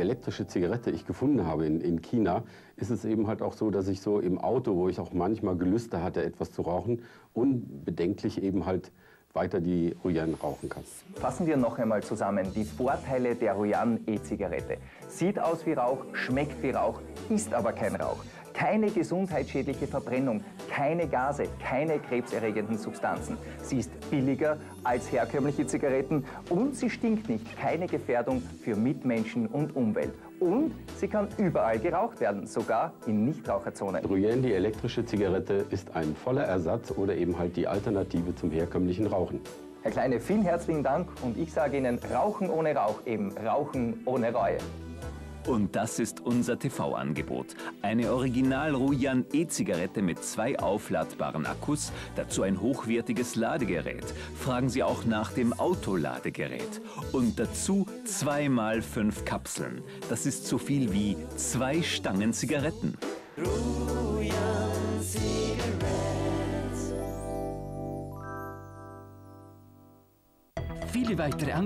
elektrische Zigarette ich gefunden habe in China, ist es eben halt auch so, dass ich so im Auto, wo ich auch manchmal Gelüste hatte, etwas zu rauchen, unbedenklich eben halt weiter die Ruyan rauchen kann. Fassen wir noch einmal zusammen die Vorteile der Ruyan E-Zigarette. Sieht aus wie Rauch, schmeckt wie Rauch, ist aber kein Rauch. Keine gesundheitsschädliche Verbrennung, keine Gase, keine krebserregenden Substanzen. Sie ist billiger als herkömmliche Zigaretten und sie stinkt nicht. Keine Gefährdung für Mitmenschen und Umwelt. Und sie kann überall geraucht werden, sogar in Nichtraucherzonen. Ruyan, die elektrische Zigarette, ist ein voller Ersatz oder eben halt die Alternative zum herkömmlichen Rauchen. Herr Kleine, vielen herzlichen Dank und ich sage Ihnen, Rauchen ohne Rauch, eben Rauchen ohne Reue. Und das ist unser TV-Angebot. Eine Original-Ruyan E-Zigarette mit 2 aufladbaren Akkus, dazu ein hochwertiges Ladegerät. Fragen Sie auch nach dem Autoladegerät. Und dazu 2x5 Kapseln. Das ist so viel wie 2 Stangen Zigaretten. Ruyan Cigarettes. Viele weitere